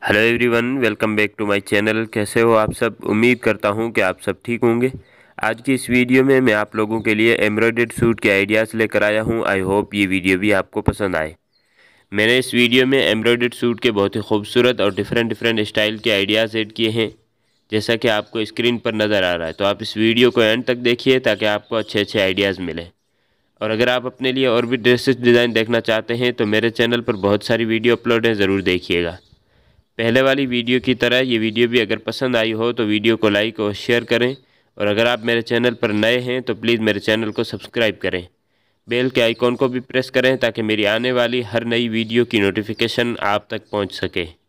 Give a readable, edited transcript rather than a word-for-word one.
Hello everyone, welcome back to my channel. कैसे हो आप सब? उम्मीद करता हूं कि आप सब ठीक होंगे। आज की इस वीडियो में मैं आप लोगों के लिए एम्ब्रॉयडर्ड सूट के आइडियाज़ लेकर आया हूं। आई होप ये वीडियो भी आपको पसंद आए। मैंने इस वीडियो में एम्ब्रॉयडर्ड सूट के बहुत ही खूबसूरत और डिफरेंट स्टाइल के आइडियाज़ ऐड किए हैं, जैसा कि आपको स्क्रीन पर नज़र आ रहा है। तो आप इस वीडियो को एंड तक देखिए ताकि आपको अच्छे आइडियाज़ मिलें। और अगर आप अपने लिए और भी ड्रेसेस डिज़ाइन देखना चाहते हैं तो मेरे चैनल पर बहुत सारी वीडियो अपलोड हैं, ज़रूर देखिएगा। पहले वाली वीडियो की तरह ये वीडियो भी अगर पसंद आई हो तो वीडियो को लाइक और शेयर करें। और अगर आप मेरे चैनल पर नए हैं तो प्लीज़ मेरे चैनल को सब्सक्राइब करें। बेल के आइकॉन को भी प्रेस करें ताकि मेरी आने वाली हर नई वीडियो की नोटिफिकेशन आप तक पहुंच सके।